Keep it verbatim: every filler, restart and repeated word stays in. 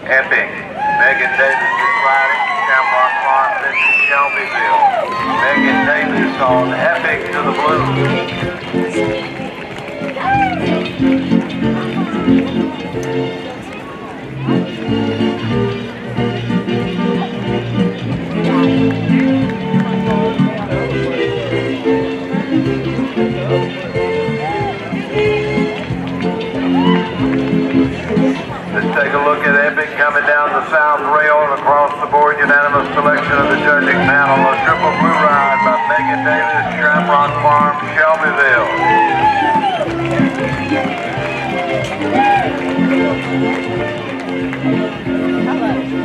Epic. Megan Davis is riding. Shamrock Farm, this is Shelbyville. Megan Davis on Epic to the blue. Let's take a look at Epic coming down the south rail and across the board. Unanimous selection of the judging panel. A triple blue ride by Megan Davis, Shamrock Farm, Shelbyville.